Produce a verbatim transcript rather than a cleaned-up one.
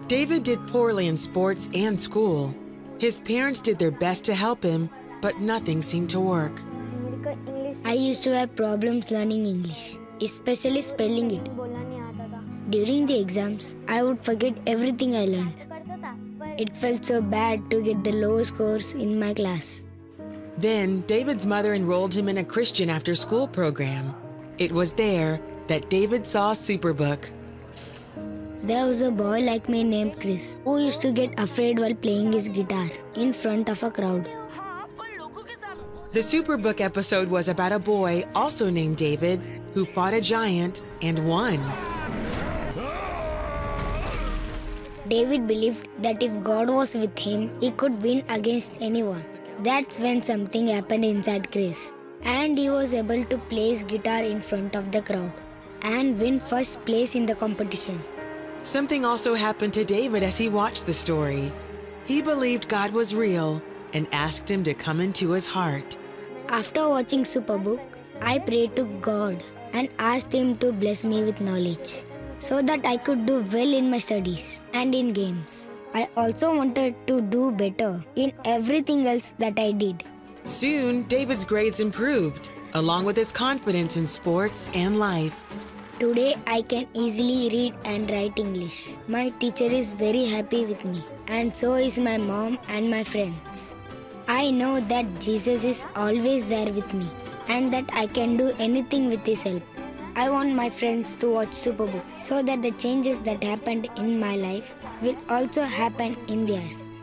David did poorly in sports and school. His parents did their best to help him, but nothing seemed to work. I used to have problems learning English, especially spelling it. During the exams, I would forget everything I learned. It felt so bad to get the low scores in my class. Then, David's mother enrolled him in a Christian after-school program. It was there that David saw Superbook. There was a boy like me named Chris who used to get afraid while playing his guitar in front of a crowd. The Superbook episode was about a boy also named David who fought a giant and won. David believed that if God was with him, he could win against anyone. That's when something happened inside Chris, and he was able to play his guitar in front of the crowd and win first place in the competition. Something also happened to David as he watched the story. He believed God was real and asked him to come into his heart. After watching Superbook, I prayed to God and asked him to bless me with knowledge so that I could do well in my studies and in games. I also wanted to do better in everything else that I did. Soon, David's grades improved, along with his confidence in sports and life. Today, I can easily read and write English. My teacher is very happy with me, and so is my mom and my friends. I know that Jesus is always there with me, and that I can do anything with His help. I want my friends to watch Superbook so that the changes that happened in my life will also happen in theirs.